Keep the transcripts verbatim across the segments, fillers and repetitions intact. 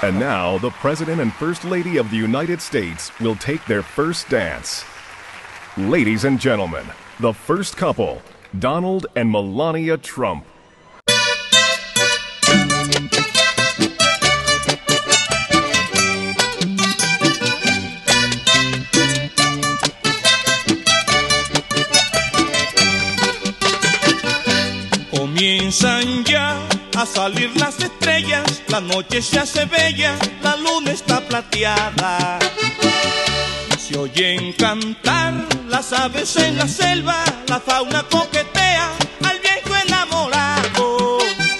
And now, the President and First Lady of the United States will take their first dance. Ladies and gentlemen, the first couple, Donald and Melania Trump. Comienzan ya a salir las estrellas, la noche se hace bella, la luna está plateada. Se oyen cantar las aves en la selva, la fauna coquetea al viejo enamorado.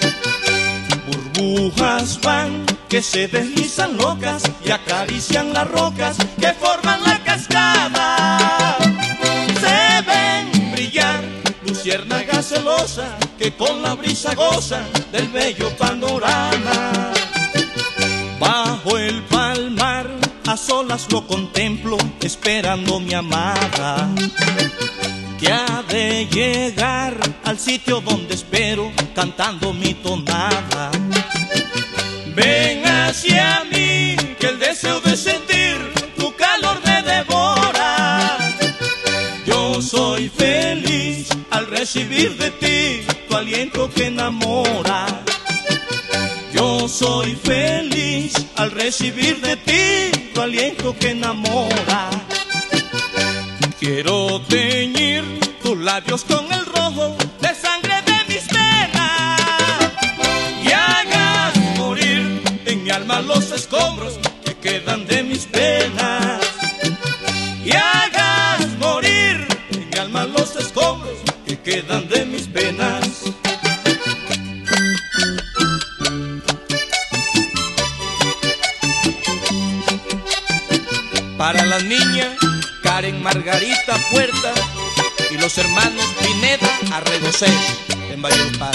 Burbujas van que se deslizan locas y acarician las rocas que forman la cascada. Se ven brillar luciérnagas celosas que con la brisa gozan del bello panorama. Bajo el palmar a solas lo contemplo, esperando mi amada, que ha de llegar al sitio donde espero, cantando mi tonada. Ven hacia mí, que el deseo de sentir tu calor me devora. Yo soy feliz al recibir de ti tu aliento que enamora. Yo soy feliz al recibir de ti tu aliento que enamora. Quiero teñir tus labios con el rojo de sangre de mis venas y hagas morir en mi alma los escombros que quedan de mis penas. Y hagas morir en mi alma los escombros que quedan de mis penas. Para las niñas, Karen Margarita Puerta y los hermanos Pineda Arregocés en Valledupar.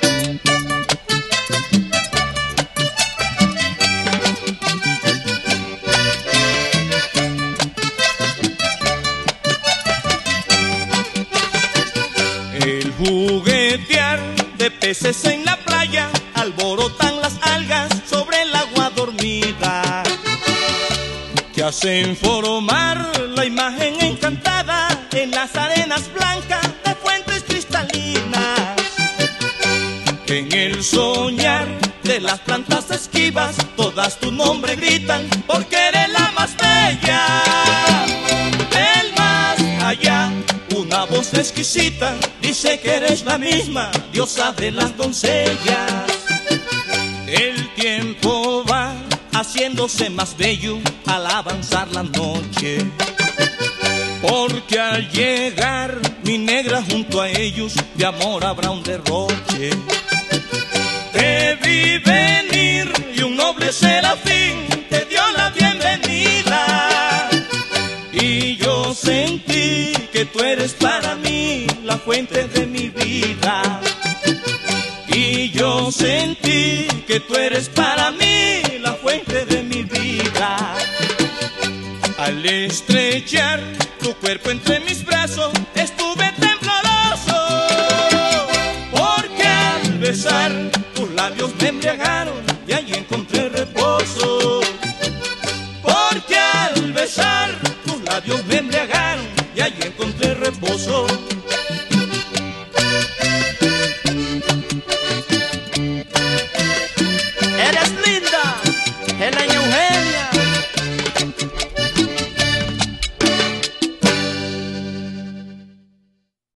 El juguetear de peces en la playa, alborotan las algas sobre el agua dormida, que hacen formar la imagen encantada en las arenas blancas de fuentes cristalinas. En el soñar de las plantas esquivas, todas tu nombre gritan, porque eres la más bella. Del más allá, una voz exquisita dice que eres la misma diosa de las doncellas. El tiempo va haciéndose más bello al avanzar la noche, porque al llegar mi negra junto a ellos, de amor habrá un derroche. Te vi venir y un noble serafín te dio la bienvenida, y yo sentí que tú eres para mí la fuente de mi vida. Y yo sentí que tú eres para mí la fuente de mi vida. Al estrechar tu cuerpo entre mis brazos, estuve tembloroso, porque al besar tus labios me embriagaron y ahí encontré reposo. Porque al besar